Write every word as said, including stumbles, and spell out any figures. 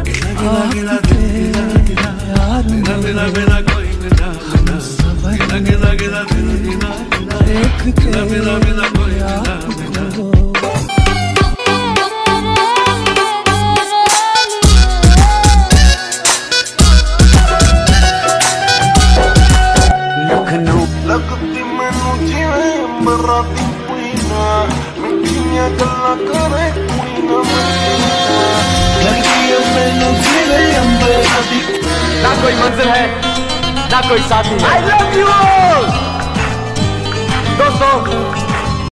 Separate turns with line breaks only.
लगती मैनू जिवें अंबरां दी कुईना, मिठियां गल्लां करे कुईना लगती है मैनू जिवें अंबरां दी।
ना कोई मंजिल है ना कोई साथी। आई लव यू दोस्तों।